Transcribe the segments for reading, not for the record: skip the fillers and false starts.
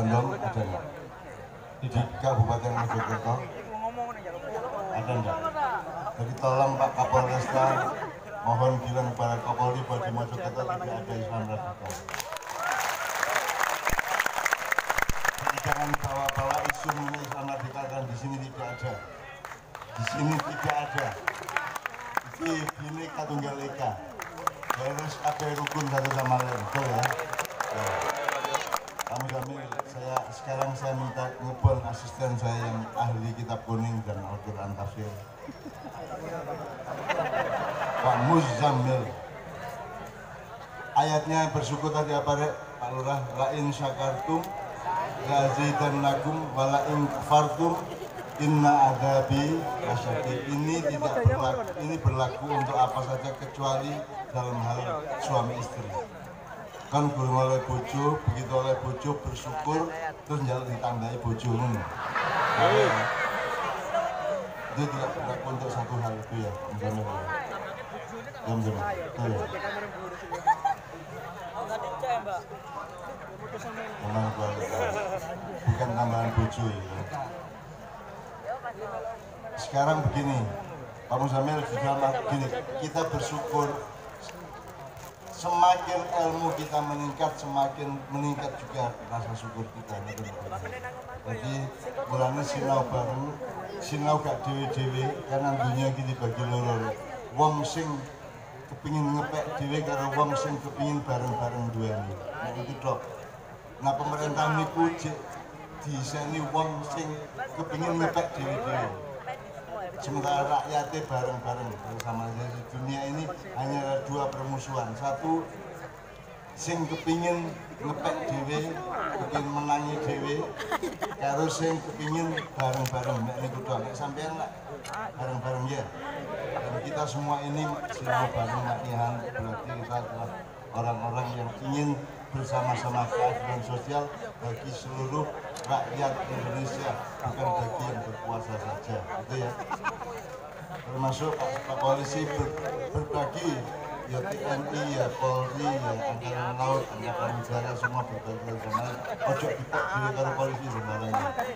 Condong ada nggak? Di Kabupaten Mojokerto ada nggak? Jadi tolong Pak Kapolresta mohon bilang kepada Kapolri bahwa di Mojokerto tidak ada Islam radikal. Jadi jangan bawa-bawa isu mengenai Islam radikal kan di sini tidak ada. Di sini tidak ada. Ini Bhinneka Tunggal Ika. Harus ada rukun satu sama lain, betul ya? Kamu Jamil, sekarang saya minta ngebon asisten saya yang ahli kitab kuning dan Al-Quran tafsir. Pak Muzammil. Ayatnya bersyukur tadi apa Rek? Pak Lurah, la'in syakartum lazidannakum wala'in kafartum inna adabi lasyadid. Ini berlaku untuk apa saja kecuali dalam hal suami istri. Kan gurung oleh bojo, begitu oleh bojo bersyukur terus jalan ditandai bojo ini. Itu tidak berlaku untuk satu hal itu ya, misalnya. Bukan tambahan bojo ya. Sekarang begini, Pak Muzamil begini, kita bersyukur semakin ilmu kita meningkat, semakin meningkat juga rasa syukur kita. Jadi mulanya sinau bareng, sinau gak dewe-dewe, karena dunia gini bagi loro. Wong sing kepingin ngepek dewe karo wong sing kepingin bareng-bareng duweni. Nah itu dok. Nah pemerintah niku diseni wong sing kepingin ngepek dewe-dewe. Sementara rakyatnya bareng-bareng bersama. Jadi dunia ini hanya dua permusuhan. Satu sing kepingin ngepek dewe, kepingin menangi dewe, karo sing kepingin bareng-bareng. Nek niku tok, nek sampean lah bareng-bareng ya. Dan kita semua ini sinau bareng latihan, berarti kita adalah orang-orang yang ingin bersama-sama keadilan sosial bagi seluruh rakyat Indonesia, bukan bagi yang berkuasa saja, gitu ya. Termasuk Pak Polisi berbagi, ya TNI, ya Polri, ya Angkatan Laut, Angkatan Udara, semua berbagi bersama. Ojo dipek diri karo polisi sembarang.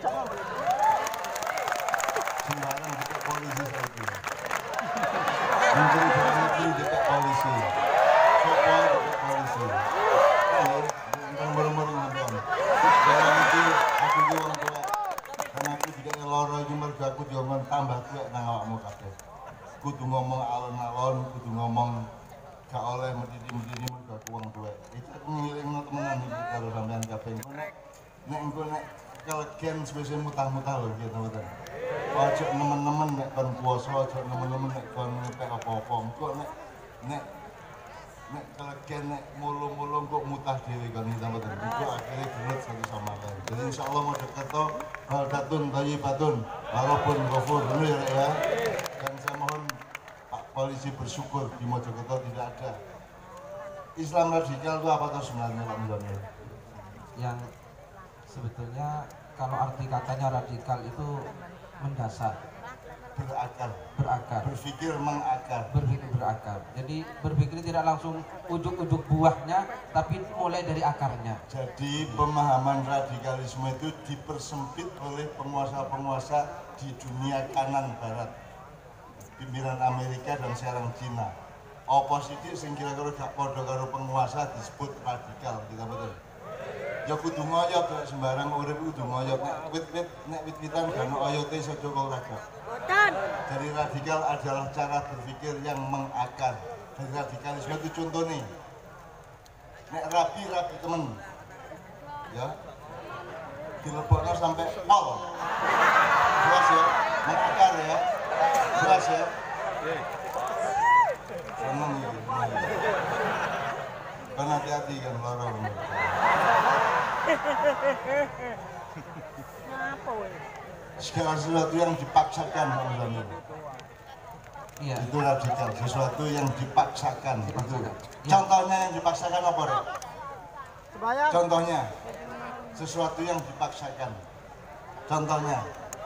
Sembarang dipek polisi saja. Menteri Dalam Negeri dipek polisi. Sopo dipek polisi. Tentang bareng-bareng nonton. Sekarang itu aku juga orang tua. Karena aku juga loro iki mergo aku juga tambah tuwek nang awakmu kabeh. Kudu ngomong alon-alon, kudu ngomong gak oleh medhi-medhi mergo aku wong tuwek. Itu aku ngilingno temenan iki karo sampean kabeh. Nek engko nek kelegen wis mutah-mutah lho iki teman-teman. Ojo nemen-nemen nek kon puasa, ojo nemen-nemen nek kon ngepek apa-apa. Engko nek kelegen nek mulung-mulung kok mutah dhewe kan teman-teman. Itu akhirnya gelut satu sama lain. Jadi insyaallah Mojokerto baldatun thayyibatun walaupun ghafur bener ya. Dan saya mohon Pak Polisi bersyukur di Mojokerto tidak ada Islam radikal itu apa tuh sebenarnya Pak Muzamil? Yang sebetulnya kalau arti katanya radikal itu mendasar, berakar, berpikir mengakar, berakar. Jadi berpikir tidak langsung ujuk-ujuk buahnya, tapi mulai dari akarnya. Jadi pemahaman radikalisme itu dipersempit oleh penguasa-penguasa di dunia kanan barat, pimpinan Amerika dan sekarang Cina. Oposisi sing kira-kira gak padha karo penguasa disebut radikal, kita betul. Ya kudu ngoyot sembarang urip kudu ngoyot, nek wit-witan kan oyote sedo kok ragap. Jadi radikal adalah cara berpikir yang mengakar. Jadi radikalisme itu contoh nih, nek rapi temen, ya dileboknya sampai nol, jelas ya, mengakar ya, jelas ya. Seneng ya, kan hati-hati kan lorong. Segala sesuatu yang dipaksakan, Iya. itu radikal. Sesuatu yang dipaksakan. Contohnya yang dipaksakan apa, Rek? Contohnya sesuatu yang dipaksakan. Contohnya,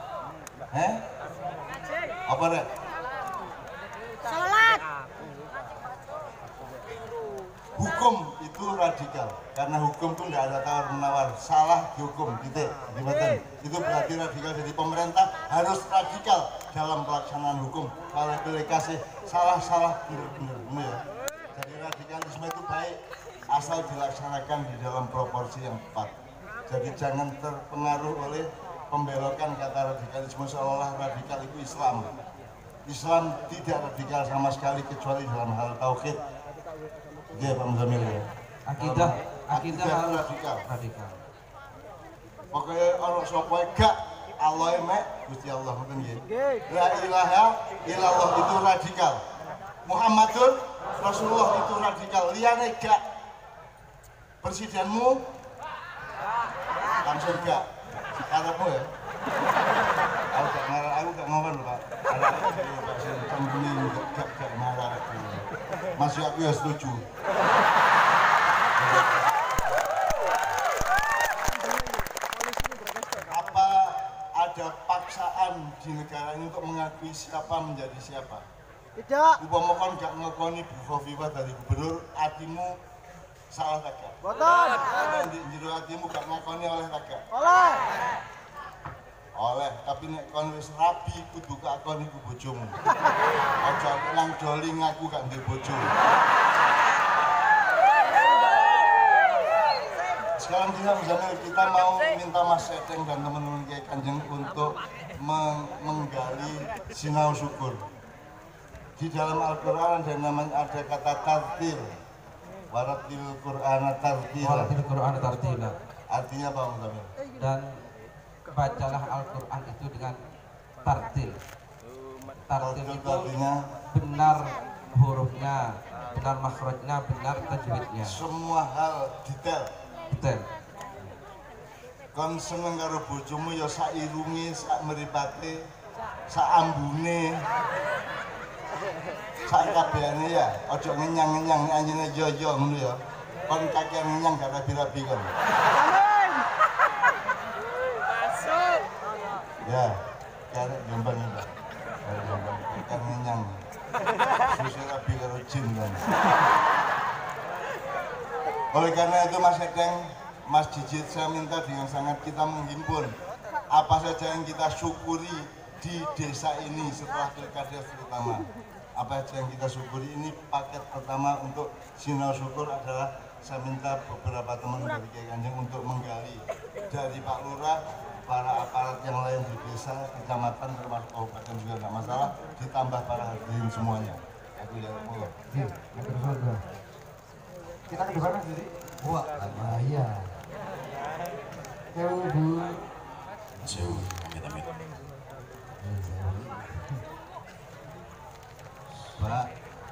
apa, Rek? Sholat. hukum itu radikal, karena hukum itu tidak ada tawar menawar, salah dihukum, titik. Itu berarti radikal. Jadi pemerintah harus radikal dalam pelaksanaan hukum. Kalau boleh kasih salah benar ya. Jadi radikalisme itu baik asal dilaksanakan di dalam proporsi yang tepat. Jadi jangan terpengaruh oleh pembelokan kata radikalisme seolah radikal itu Islam. Islam tidak radikal sama sekali kecuali dalam hal tauhid. Iya Pak Muzamil ya. Akidah radikal. Radikal. Pokoknya orang sapa gak Allah mek Gusti Allah ngoten nggih. La ilaha illallah itu radikal. Muhammadun Rasulullah itu radikal. Liyane gak. Presidenmu langsung gak. Karepmu ya. Aku gak ngomong lho Pak. Pak Sembunyi gak marah. Masih aku ya setuju. Apa ada paksaan di negara ini untuk mengakui siapa menjadi siapa? Tidak. Upama kon gak ngakoni Bu Khofifa dari gubernur, hatimu salah tak gak? Boten. Di jero hatimu gak ngakoni oleh tak gak? Oleh. Oleh, tapi nek kon wis rabi kudu kakon iku bojomu. Aja nang doli ngaku gak ndek bojo. Sekarang kita mau minta Mas Seteng dan teman-teman Kiai Kanjeng untuk menggali sinau syukur. Di dalam Al-Qur'an ada kata tartil. Waratil Qur'ana tartila. Waratil Qur'ana tartila. Artinya apa Mas? Dan bacalah Al-Quran itu dengan tartil. Tartil itu artinya benar hurufnya, benar makhrajnya, benar tajwidnya. Semua hal detail. Betul. Kon seneng karo bojomu ya sak irunge, sak mripate, sak ambune. Sak kabehane ya, aja ngenyang-ngenyang anjene yo ngono ya. Kon kakean ngenyang gak rabi-rabi kon. Ya, karek jombang ini, karek jombang, ikan ngenyang, susu rabi karo jin kan. Oleh karena itu Mas Seteng, Mas Jijit, saya minta dengan sangat kita menghimpun apa saja yang kita syukuri di desa ini setelah pilkada terutama. Apa saja yang kita syukuri ini paket pertama untuk sinau syukur adalah saya minta beberapa teman dari Kiai Kanjeng untuk menggali dari Pak Lurah, para aparat yang lain di desa, kecamatan, termasuk kabupaten juga tidak masalah, ditambah para hadirin semuanya. Aku ya Allah. Kita ke depan sendiri. Wah, iya. Sewu Bu. Sewu, amit-amit. Pak.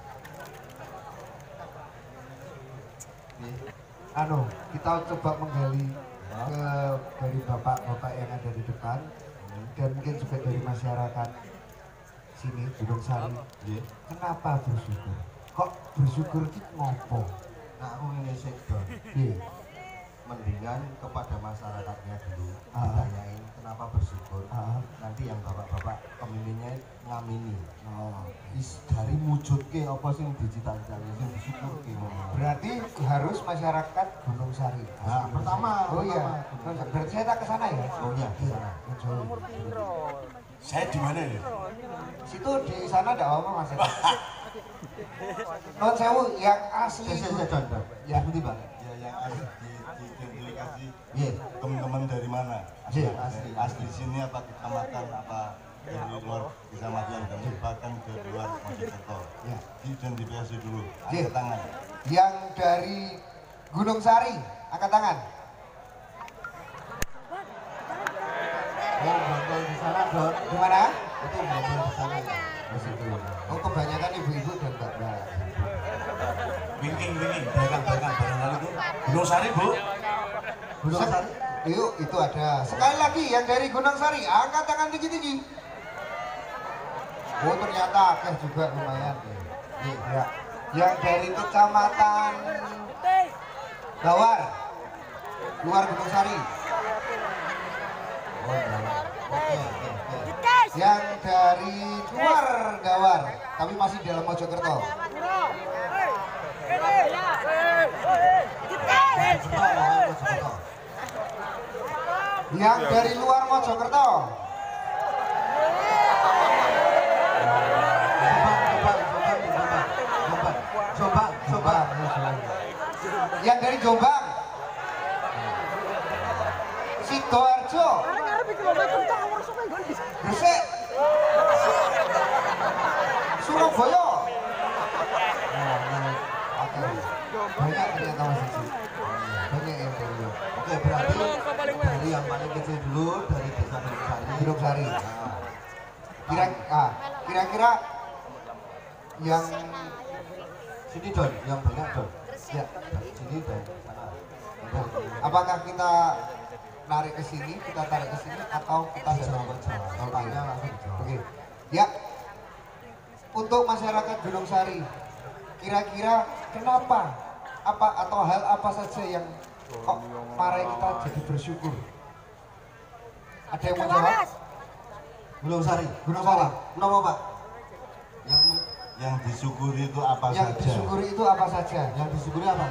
Kita coba menggali dari bapak-bapak yang ada di depan dan mungkin juga dari masyarakat sini Gunung Sari. Kenapa bersyukur? Kok bersyukur itu ngopo? Nah, aku ini sektor. Mendingan kepada masyarakatnya dulu ditanyain kenapa bersyukur. Nanti yang bapak-bapak pemimpinnya ngamini. Dari wujudke apa sih digital-digital sing disyukurke. Berarti harus masyarakat Gunung Sari. Nah, pertama. Oh iya. Berarti saya tak ke sana ya? Oh iya, di sana. Saya di mana ya? Situ di sana ada apa Mas? Non sewu yang asli. Ya, seperti Pak. Ya yang asli diidentifikasi. Iya. Teman-teman dari mana? Iya, Asli sini apa kecamatan apa dari luar kecamatan dan bahkan ke luar Mojokerto. Ya. Diidentifikasi dulu. Iya. Angkat tangan. Yang dari Gunung Sari, angkat tangan. Yang bangkol di sana, Dot. Di mana? Itu bangkol di sana ya. Di situ. Oh, kebanyakan ibu-ibu dan bapak. Wingking, barang itu. Gunung Sari, Bu. Gunung Sari. Yuk, itu ada. Sekali lagi yang dari Gunung Sari, angkat tangan tinggi-tinggi. Oh, ternyata akeh juga lumayan. Ya. Yang dari kecamatan Gawar, luar Gunung Sari. Oh, oke. Yang dari luar Gawar, tapi masih dalam Mojokerto. Yang dari luar Mojokerto. Coba. Yang dari Jombang. Sidoarjo. Gresik. Surabaya. Banyak ternyata Mas Cici. Banyak yang dari. Oke, berarti dari yang paling kecil dulu dari desa Gunung Sari. Kira-kira yang sini Don, yang banyak Don. ya, Sini dan sana. apakah kita narik ke sini, kita tarik ke sini, atau kita Jawab aja. Kalau tanya langsung dijawab. Oke. Ya. Untuk masyarakat Gunung Sari, kira-kira kenapa? Apa atau hal apa saja yang kok para kita jadi bersyukur? Ada yang mau jawab? Gunung Sari. Gunung Sari. Kenapa Pak? Yang disyukuri itu apa Yang saja? disyukuri itu apa saja? Yang disyukuri apa?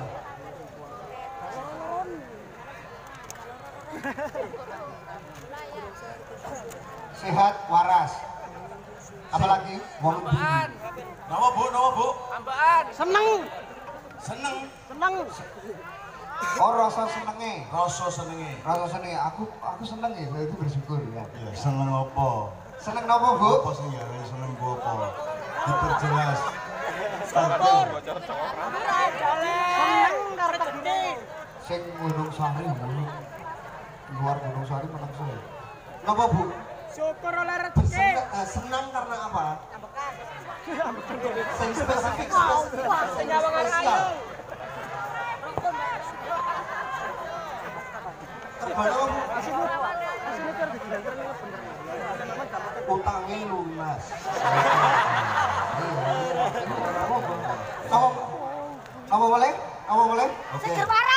Sehat, waras. Apalagi? Wong Nama bu? Seneng. oh rasa senenge. Rasa senenge. Rasa senenge. Aku seneng ya, saya itu bersyukur ya. Ya, seneng apa? Seneng napa, Bu? Apa sing gawe seneng ku apa? Diperjelas. Syukur. Seneng karo gede. Sing Gunung Sari, luar Gunung Sari menang saya. Kenapa Bu? Syukur oleh rezeki. Senang karena apa? Sing spesifik. Senyawa karo ayu. Terbang apa Bu? Utangnya lunas. Apa boleh? Apa boleh? Oke.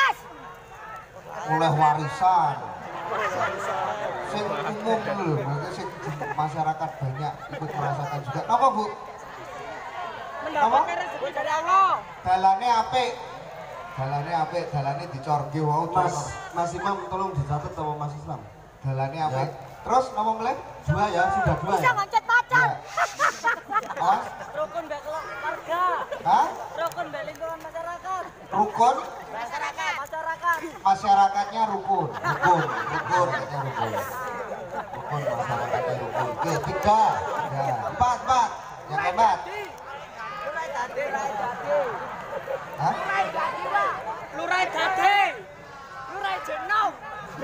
Oleh warisan. Sing umum lho, maksudnya sing masyarakat banyak ikut merasakan juga. Apa Bu? Mendapatkan rezeki dari Allah. Dalane apik. Dalane dicorge wae Mas Imam tolong dicatat sama Mas Islam. Dalane apik. Terus apa boleh? Dua ya, sudah dua Bisa ya. ngoncet pacar. Ah? Rukun baik keluarga. Hah? Rukun baik lingkungan masyarakat. Rukun? Masyarakat. Masyarakatnya rukun. Masyarakatnya rukun. Rukun masyarakatnya rukun. Oke, tiga. Ya. Empat. Yang keempat. Hah? Lurai dadi. Lurai jenong.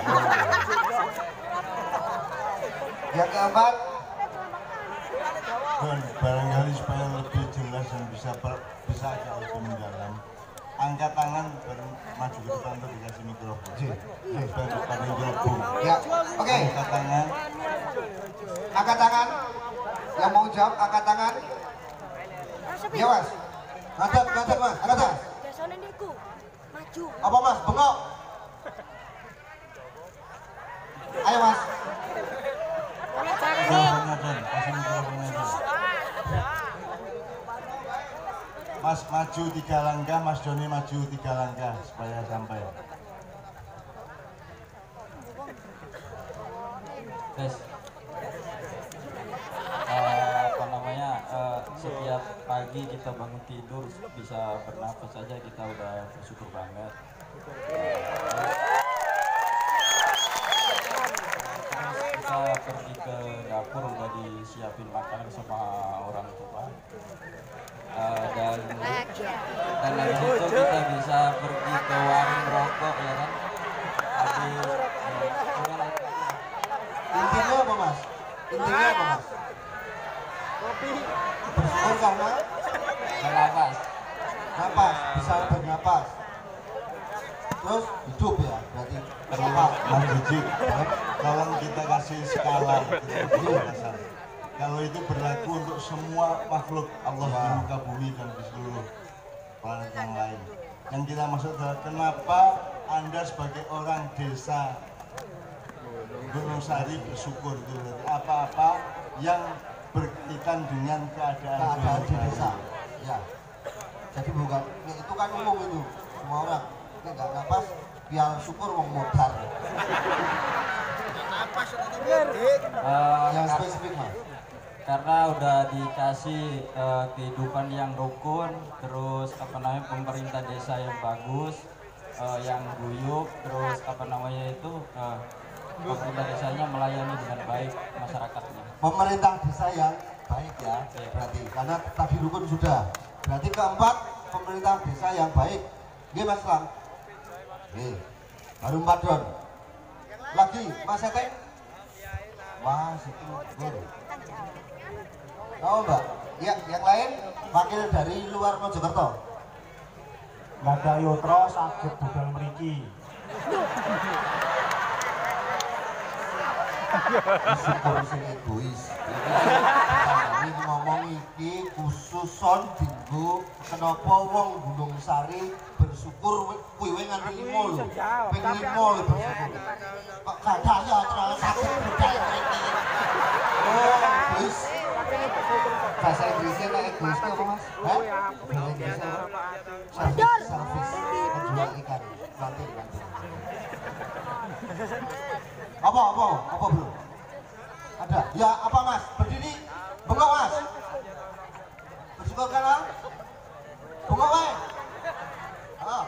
Yang keempat. Dan barangkali supaya lebih jelas dan bisa agak lebih mendalam, angkat tangan maju ke depan untuk dikasih mikrofon. Supaya depan mikrofon. Ya. Oke. Angkat tangan. Angkat tangan. Yang mau jawab angkat tangan. Ya Mas. Ngadap Mas. Ngadap. Biasanya niku maju. Apa Mas? Bengok. Ayo Mas. Mikrofonnya Don, kasih mikrofonnya Don. Mas maju 3 langkah, Mas Doni maju 3 langkah supaya sampai. Guys, setiap pagi kita bangun tidur bisa bernafas saja kita udah bersyukur banget. Kita pergi ke dapur udah disiapin makanan sama orang tua. Dan dari situ kita bisa pergi ke warung rokok ya kan. Intinya apa Mas? Bersyukur karena Bernapas. napas, bisa bernapas. Terus hidup ya, berarti bernapas. Mas Jijik, tolong kita kasih skala, kalau itu berlaku untuk semua makhluk Allah di muka bumi dan di seluruh planet yang lain. Yang kita maksud adalah kenapa Anda sebagai orang desa Gunung Sari bersyukur itu berarti apa-apa yang berkaitan dengan keadaan Keadaan di Gunung desa. Sari. Ya. Jadi bukan, itu kan umum itu. semua orang. Ini nggak napas, biar syukur wong modar. Yang spesifik mas. Karena udah dikasih kehidupan yang rukun, terus apa namanya pemerintah desa yang bagus, yang guyup, terus apa namanya itu pemerintah desanya melayani dengan baik masyarakatnya. Pemerintah desa yang baik ya, berarti karena tadi rukun sudah. Berarti keempat pemerintah desa yang baik. Oke Mas Lang. Oke. Baru 4 don. Lagi Mas Eteng. Wah, situ guru. Oh Mbak, ya yang lain wakil dari luar Mojokerto. Lada Yotro sakit budal mriki. Syukur sing egois. Ini ngomong iki khususon dinggo kenapa wong Gunung Sari bersyukur kuwi nganti 5 lho. Ping 5 lho bersyukur. Kok gadah ya sakit budal mriki. Oh, egois. Bahasa Inggrisnya nek egois itu apa mas? Hah? Bahasa Inggrisnya apa? Service, menjual ikan. Nanti. Apa bro? Ada? Ya apa mas? Berdiri, bengok mas. Bersyukur kan lah? Bengok wae. Ah.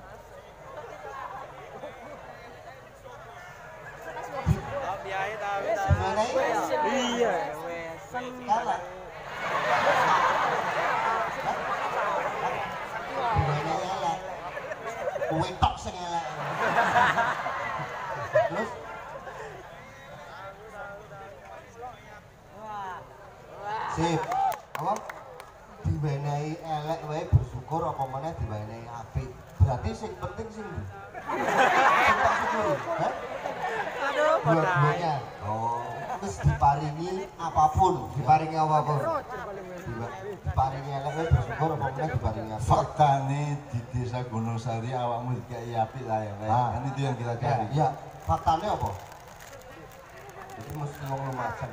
Iya. Kalah. Kue tok sing elek. Terus sip. Apa? Diwenehi elek wae bersyukur apa meneh diwenehi apik. Berarti sing penting sing ndi? Sing tak syukuri, hah? Dua-duanya. Oh, wis diparingi apapun, Diparingi apapun. diparingi elek wae bersyukur apa meneh diparingi apik. Faktane di desa Gunung Sari awakmu dikai apik lah ya. Kan itu yang kita cari. Ya, faktanya apa? Jadi mesti ngomong lumacang.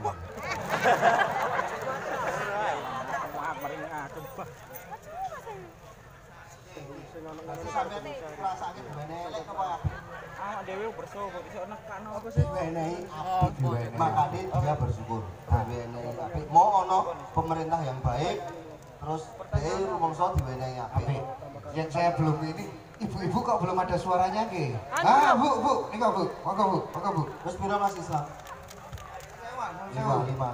Nanti sampai rasanya diwenehi elek apa apik? Dewi bersyukur iso nekan apa Diwenehi apik. Makanya dia bersyukur. Diwenehi apik. Mau ono pemerintah yang baik, terus dia rumangsa diwenehi apik. Yang saya belum ini, ibu-ibu kok belum ada suaranya ke? Ah bu, ini kok bu, monggo bu. Terus pira Mas Islam? 5.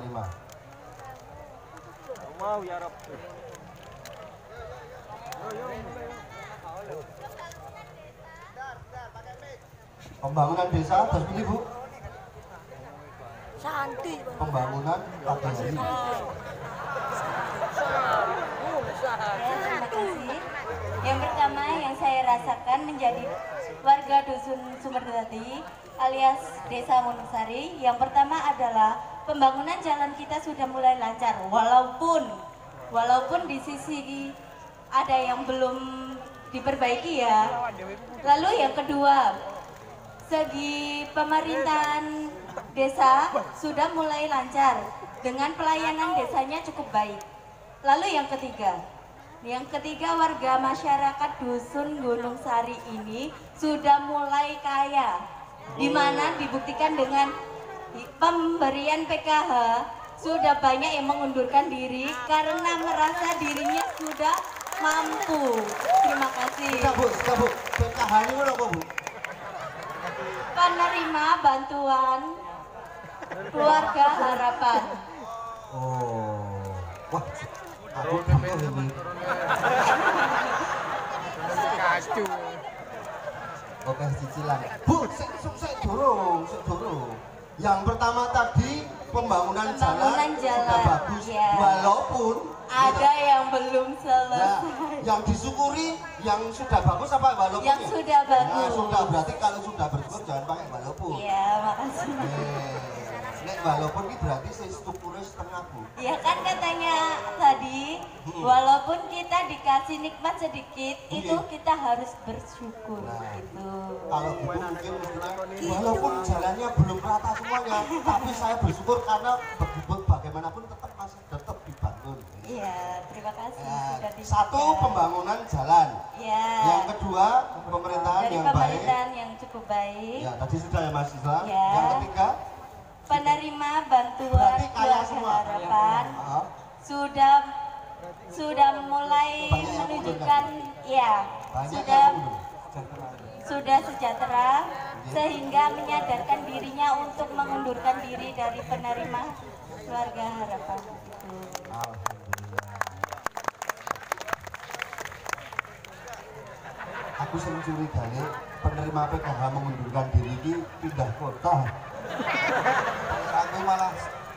mau ya Rob. Pembangunan desa terus pilih Bu. Santi. Pembangunan KBRI. Terima kasih. Yang pertama yang saya rasakan menjadi warga Dusun Sumerdadi alias Desa Wonosari, yang pertama adalah pembangunan jalan kita sudah mulai lancar, walaupun di sisi ada yang belum diperbaiki ya. Lalu yang kedua, segi pemerintahan desa sudah mulai lancar dengan pelayanan desanya cukup baik. Lalu yang ketiga warga masyarakat Dusun Gunung Sari ini sudah mulai kaya, di mana dibuktikan dengan pemberian PKH. Sudah banyak yang mengundurkan diri karena merasa dirinya sudah mampu. Terima kasih. Bu. PKH ini apa Bu? Penerima bantuan keluarga harapan. Oh. Wah. Aku butuh ini. Oke, cicilan. Bu, sik durung. Yang pertama tadi pembangunan jalan sudah bagus, ya. Walaupun Ada yang belum nah, selesai. yang disyukuri yang sudah bagus apa walaupun? Yang sudah bagus. Nah, sudah berarti kalau sudah bersyukur jangan pakai walaupun. Iya, makasih. Nek walaupun ini berarti saya strukturnya setengah Bu. Ya kan katanya tadi, walaupun kita dikasih nikmat sedikit, itu kita harus bersyukur. Nah, itu. Kalau gitu mungkin mestinya walaupun jalannya belum rata semuanya, tapi saya bersyukur karena bagaimanapun tetap masih dibangun. Iya, terima kasih Ya, sudah dibuka. satu pembangunan jalan. Ya. Yang kedua pemerintahan Dari yang baik. pemerintahan yang cukup baik. Ya, tadi sudah ya Mas Islam. Ya. Yang ketiga Penerima bantuan berarti kaya keluarga semua. harapan Ah, sudah mulai Banyak yang menunjukkan ya banyak sudah yang mundur. sudah sejahtera sehingga menyadarkan dirinya untuk mengundurkan diri dari penerima keluarga harapan itu. Alhamdulillah. Aku sering curiga nih penerima PKH mengundurkan diri ini pindah kota. Aku malah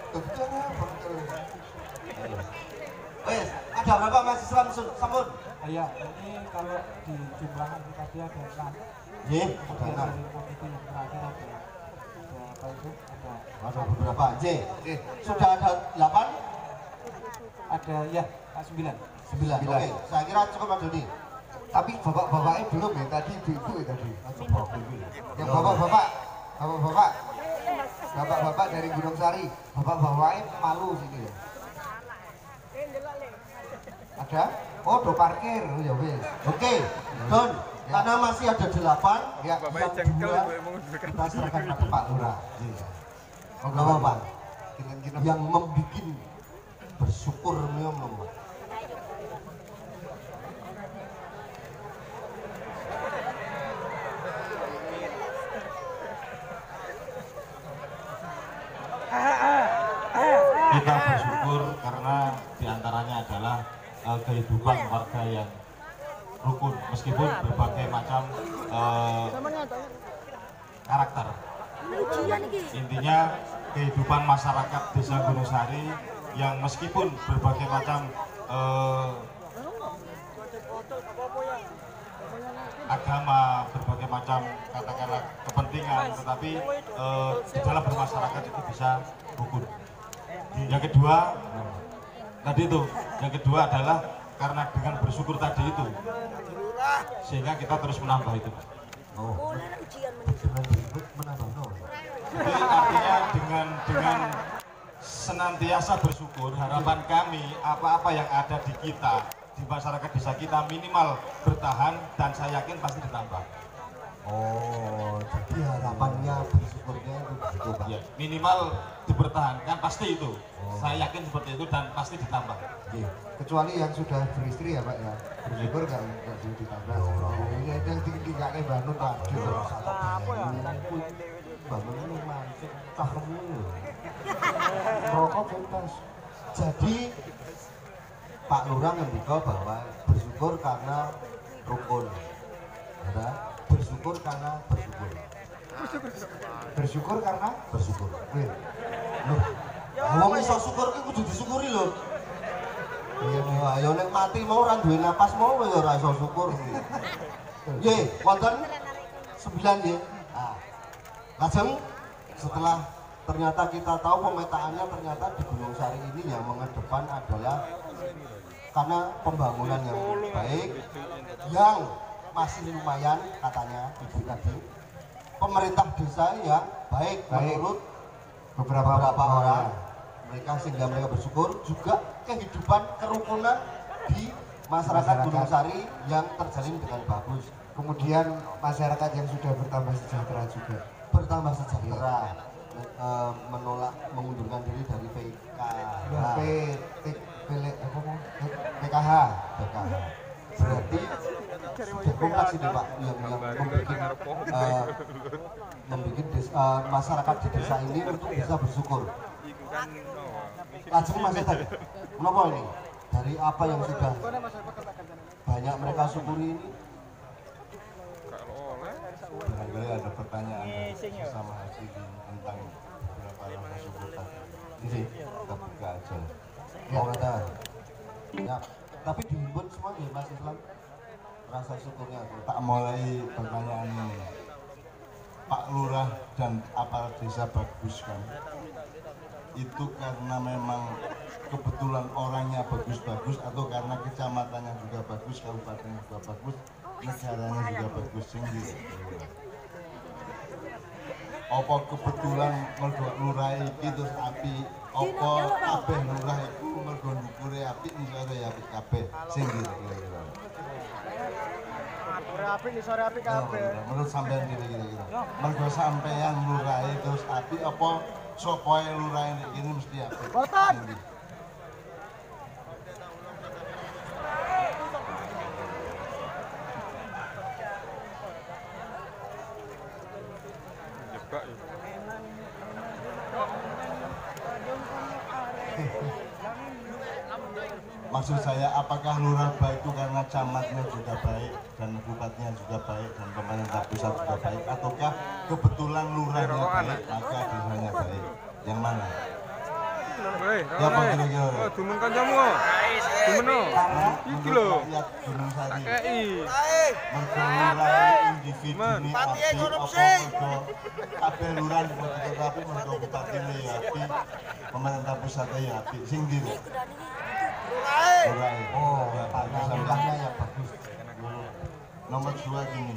Wes, ada berapa Mas Islam Samun? Ya, ini kalau dijumlahkan tadi ada 6. Ye, Kemudian ada dari komite yang terakhir ada apa itu? Ada beberapa. J, sudah ada 8? Ada ya 9. 9. Oke, saya kira cukup Mas Dodi. Tapi bapak-bapaknya belum ya, tadi ibu-ibu ya tadi. Yang bapak-bapak dari Gunung Sari, bapak-bapaknya malu sini ya. Ada? Oh, do parkir, oh ya wes. Oke, Don, karena masih ada 8, Ya, yang 2 kita serahkan pada Pak Lurah. Monggo Pak. Yang membuat bersyukur memang. Kita bersyukur karena diantaranya adalah kehidupan warga yang rukun meskipun berbagai macam karakter. Intinya kehidupan masyarakat Desa Gunung Sari yang meskipun berbagai macam agama, berbagai macam katakanlah kepentingan, tetapi di dalam bermasyarakat itu bisa rukun. Yang kedua, yang kedua adalah karena dengan bersyukur tadi itu, sehingga kita terus menambah itu. Oh, menambah. Jadi artinya dengan senantiasa bersyukur, harapan kami apa-apa yang ada di kita, di masyarakat desa kita minimal bertahan dan saya yakin pasti ditambah. Oh, jadi harapannya bersyukurnya itu begitu Pak. Ya, minimal dipertahankan pasti itu. Saya yakin seperti itu dan pasti ditambah. Kecuali yang sudah beristri ya Pak ya, bersyukur nggak ditambah. Yang tinggalnya bangun Pak. Bangun ini mancing, cahemu. Rokok bebas. Jadi Pak Lurah membuka bahwa bersyukur karena rukun. Ya, bersyukur karena bersyukur. Bersyukur karena Bersyukur. wih. Loh, wong iso syukur ki kudu disyukuri lho. Iya, ayo nek mati mau ora duwe napas mau ya ora iso syukur. Nggih, wonten 9 nggih. Nah, lajeng setelah ternyata kita tahu pemetaannya ternyata di Gunung Sari ini yang mengedepan adalah karena pembangunan yang baik yang masih lumayan katanya ibu tadi, pemerintah desa yang baik menurut beberapa orang mereka, sehingga mereka bersyukur juga kehidupan kerukunan di masyarakat Gunung Sari yang terjalin dengan bagus. Kemudian masyarakat yang sudah bertambah sejahtera juga. Bertambah sejahtera, menolak mengundurkan diri dari PKH. Berarti sudah kompleks ini Pak yang membuat masyarakat di desa ini untuk bisa bersyukur. Lajeng Mas Edan, kenapa ini? Dari apa yang sudah banyak mereka syukuri ini? Barangkali ada pertanyaan sama Haji tentang beberapa rasa syukur tadi. Ini kita buka aja. Mau kata? Ya, tapi dihimpun semua ya Mas Islam rasa syukurnya. Tak mulai pertanyaan ini. Pak Lurah dan aparat desa bagus kan? Itu karena memang kebetulan orangnya bagus-bagus atau karena kecamatannya juga bagus, kabupatennya juga bagus, negaranya juga bagus tinggi. apa kebetulan mergo lurah iki terus apik, apa kabeh lurah iku mergo ndukure apik ngisore ya apik kabeh. Sing kira-kira. Sore apik nih, sore apik kabeh. Menurut sampean kira-kira gitu. Mergo sampean lurah terus apik apa sokoe lurah iki mesti apik. Boten. Maksud saya, apakah lurah baik itu karena camatnya juga baik dan bupatinya juga baik dan pemerintah pusat juga baik, ataukah kebetulan lurahnya baik maka desanya baik? Yang mana? Ya apa kira-kira? Dumun kancamu. Dumun. Iki lho. Rakyat Gunung Sari. Kei. Mergo lurah individu ini api apa mergo kabeh lurah tapi mergo bupatine ya api, pemerintah pusatnya ya api. Sing ndi? Lurah. Oh, ya Pak, sampahnya ya bagus. Nomor 2 gini.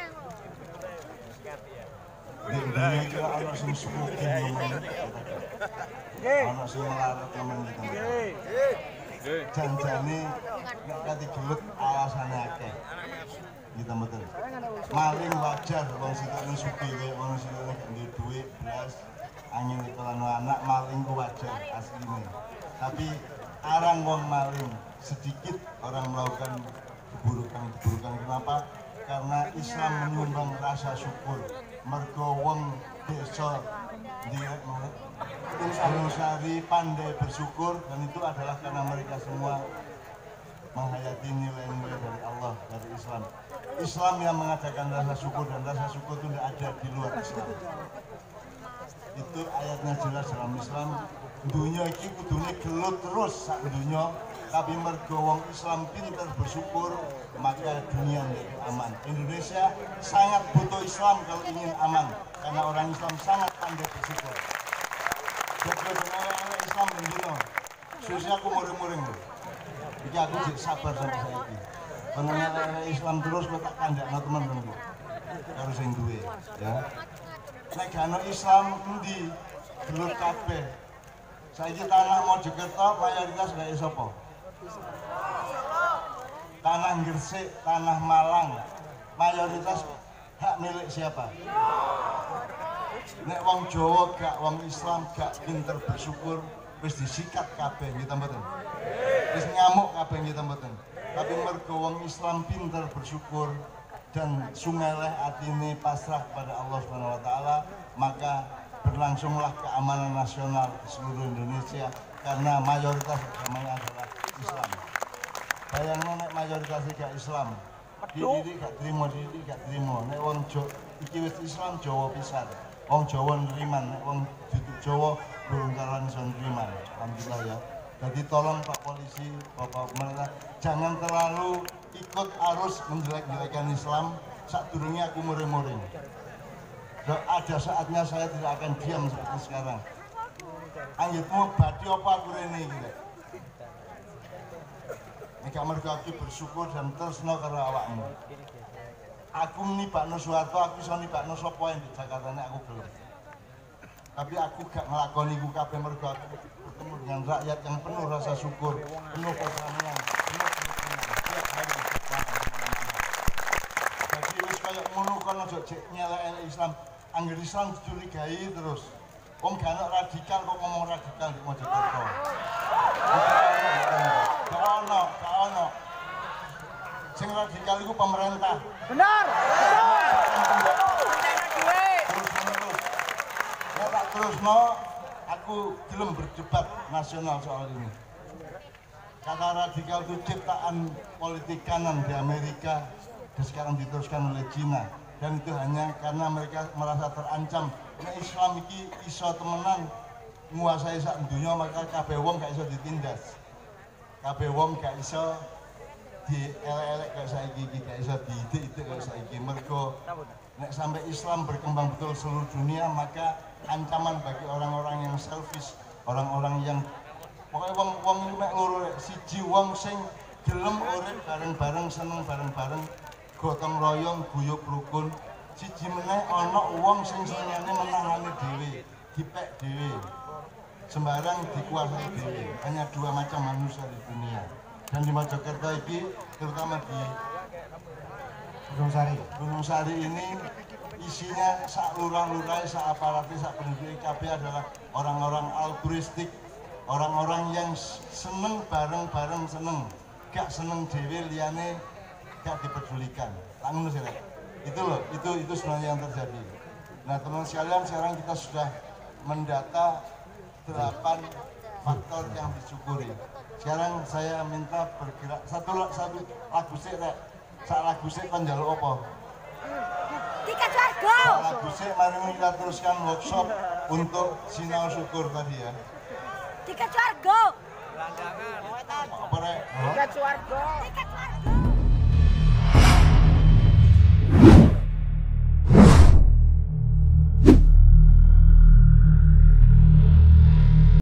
Di dunia kira ana sing sugih ngomong. Ana sing melarat ngomong gitu. Janjane nek kate gelut alasane akeh. Gitu mboten. Maling wajar wong sikane sugih kaya wong sikane gak duwe duit belas angin kelano anak maling ku wajar asline. Tapi arang wong maling sedikit orang melakukan keburukan. Kenapa? Karena Islam menyumbang rasa syukur. Mergo wong desa Gunung Sari pandai bersyukur, dan itu adalah karena mereka semua menghayati nilai-nilai dari Allah, dari Islam. Islam yang mengadakan rasa syukur, dan rasa syukur itu tidak ada di luar Islam. Itu ayatnya jelas dalam Islam. Dunia iki kudune gelut terus sak dunia, tapi mergo wong Islam pintar bersyukur, maka dunia menjadi aman. Indonesia sangat butuh Islam kalau ingin aman, karena orang Islam sangat pandai bersyukur. Jadi orang Islam begini, susah aku muring-muring loh. Jadi aku jadi sabar sampai saya ini. Karena Islam terus kok tak kandakno teman-teman. Harus yang duwe, ya. Nek gak Islam endi gelut kabeh. Saiki tanah Mojokerto mayoritas gak iso apa? Tanah Gresik, tanah Malang mayoritas hak milik siapa? Nek wong Jawa gak, wong Islam gak pinter bersyukur, wis disikat kabeh nggih mboten. Wis ngamuk kabeh nggih mboten. Tapi mergo wong Islam pinter bersyukur dan sungaileh atine pasrah kepada Allah Subhanahu wa taala, maka berlangsunglah keamanan nasional di seluruh Indonesia karena mayoritas agamanya adalah Islam. Bayangno nek mayoritas gak Islam, dididik gak trimo, dididik gak trimo. Nek wong iki wis Islam Jawa pisan. Wong Jawa neriman, nek wong duduk Jawa belum kalan iso neriman. Alhamdulillah ya. Jadi tolong Pak Polisi, Bapak pemerintah, jangan terlalu ikut arus menjelek-jelekan Islam. Sadurunge aku muring-muring. Ada saatnya saya tidak akan diam seperti sekarang. Anggitmu badi apa aku rene iki. Nek mergo aku bersyukur dan tresno karo awakmu. Aku nibakno Soeharto, aku iso nibakno sapa yang di Jakarta nek aku gelem. Tapi aku gak nglakoni iku kabeh mergo aku bertemu dengan rakyat yang penuh rasa syukur, penuh perdamaian, penuh kerukunan. Tiap hari jadi wis kaya ngono kon aja jek nyelek Islam. Angger Islam dicurigai terus. Wong gak ono radikal kok ngomong radikal di Mojokerto. Gak ono. Sing radikal iku pemerintah. Benar. Ya tak terusno, aku gelem berdebat nasional soal ini. Kata radikal itu ciptaan politik kanan di Amerika dan sekarang diteruskan oleh Cina. Dan itu hanya karena mereka merasa terancam. Nek Islam iki iso temenan nguasai sak dunia, maka kabeh wong gak iso ditindas. Kabeh wong gak iso dielek-elek kayak saiki iki, gak iso diidik-idik kayak saiki. Mergo nek sampai Islam berkembang betul seluruh dunia, maka ancaman bagi orang-orang yang selfish, orang-orang yang pokoknya wong mek loro siji wong sing gelem urip bareng-bareng, seneng bareng-bareng, gotong royong, guyub rukun, siji meneh ana wong sing senengane menangani dhewe, dipek dhewe. Sembarang dikuasai dhewe. Hanya dua macam manusia di dunia. Dan di Mojokerto ini, terutama di Gunung Sari ini isinya sak lurah-lurah, sak aparatis, sak penduduk IKB adalah orang-orang altruistik, orang-orang yang seneng bareng-bareng seneng, gak seneng dhewe liyane gak dipedulikan. Ngono sih, itu loh, itu sebenarnya yang terjadi. Nah teman-teman sekalian, sekarang kita sudah mendata 8 faktor yang disyukuri. Sekarang saya minta bergerak satu lagu sih, Rek. Sak lagu sih kan njaluk apa? Tiket warga. Sak lagu sih, mari kita teruskan workshop untuk sinau syukur tadi ya. Tiket warga. Apa, Rek? Tiket warga. Tiket